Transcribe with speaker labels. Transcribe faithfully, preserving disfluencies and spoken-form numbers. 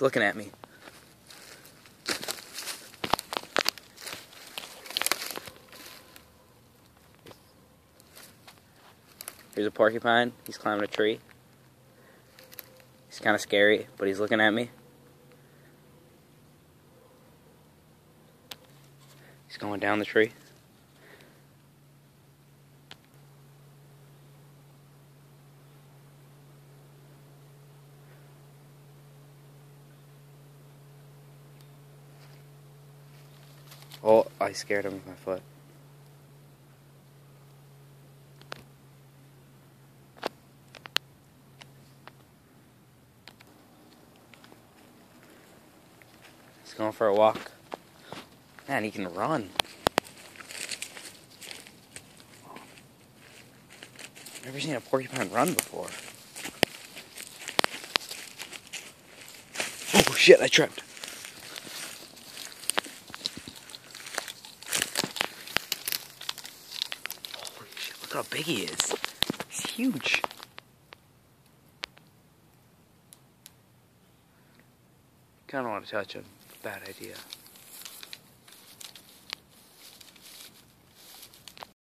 Speaker 1: He's looking at me. Here's a porcupine. He's climbing a tree. He's kind of scary, but he's looking at me. He's going down the tree. Oh, I scared him with my foot. He's going for a walk. Man, he can run. Never seen a porcupine run before. Oh shit, I tripped. Holy shit, look how big he is. He's huge. Kinda want to touch him. Bad idea.